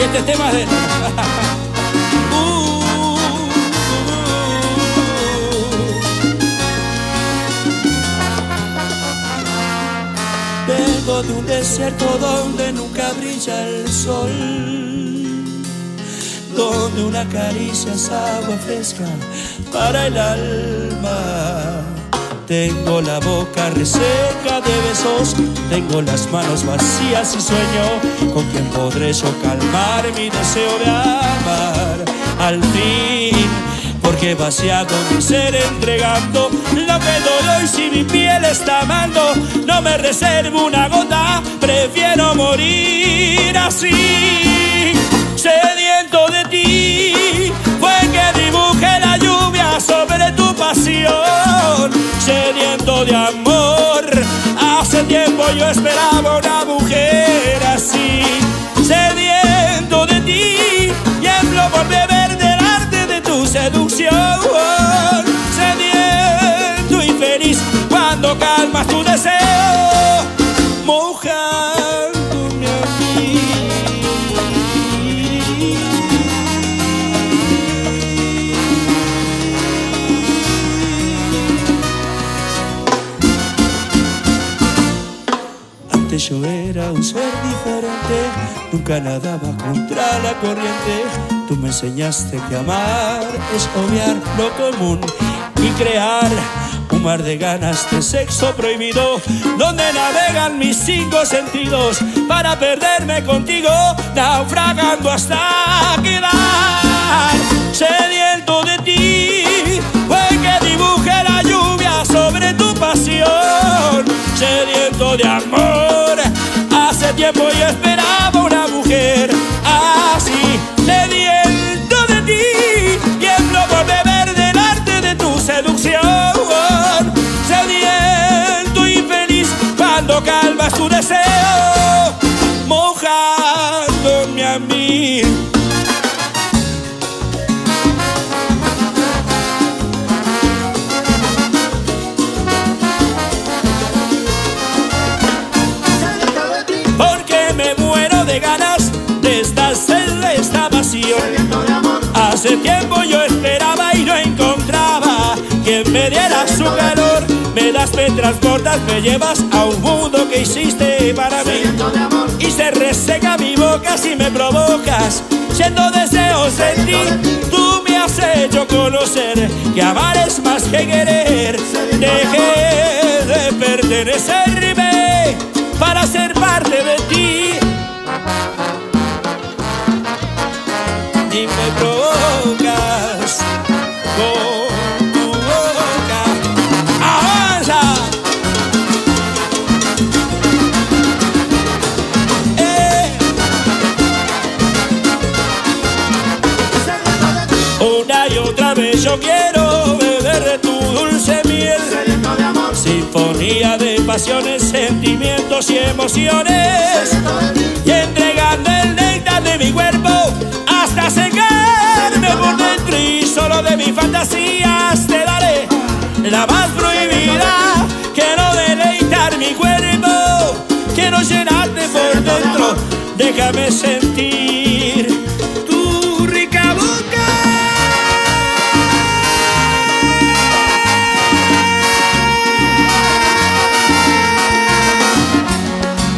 Y este tema es de... Vengo de un desierto donde nunca brilla el sol, donde una caricia es agua fresca para el alma. Tengo la boca reseca de besos, tengo las manos vacías y sueño con quien podré yo calmar mi deseo de amar. Al fin, porque he vaciado mi ser entregando lo que doy. Si mi piel está amando, no me reservo una gota, prefiero morir así, sediento de ti. Fue que dibujé la lluvia sobre tu pasión, sediento de amor. Hace tiempo yo esperaba una mujer así, sediento de ti, tiemblo por beber del arte de tu seducción, sediento y feliz cuando calmas tu deseo, mojándome aquí. Antes yo era un ser diferente, nunca nadaba contra la corriente. Tú me enseñaste que amar es obviar lo común y crear un mar de ganas de sexo prohibido, donde navegan mis 5 sentidos para perderme contigo, naufragando hasta quedar sediento de ti. Fue que dibujé la lluvia sobre tu pasión, sediento de amor. Hace tiempo yo esperaba una mujer así, sediento de ti, tiemblo por beber del arte de tu seducción, sediento y feliz cuando calmas tu deseo, mojándome a mí. Porque me muero de ganas de esta sed, de esta pasión. Hace tiempo yo esperaba y no encontraba quien me diera su calor. Me das, me transportas, me llevas a un mundo que hiciste para mí. Y se reseca mi boca si me provocas, siendo deseos en ti. Tú me has hecho conocer que amar es más que querer. Dejé de pertenecerme para ser parte de ti. Y me provocas con tu boca. ¡Avanza! Una y otra vez yo quiero beber de tu dulce miel, sinfonía de pasiones, sentimientos y emociones, y entregando el néctar de mi cuerpo hasta secarme por dentro, y solo de mis fantasías te daré la más prohibida. Quiero deleitar mi cuerpo, quiero llenarte por dentro, déjame sentir tu rica boca.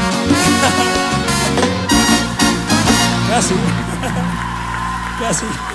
Casi. Casi.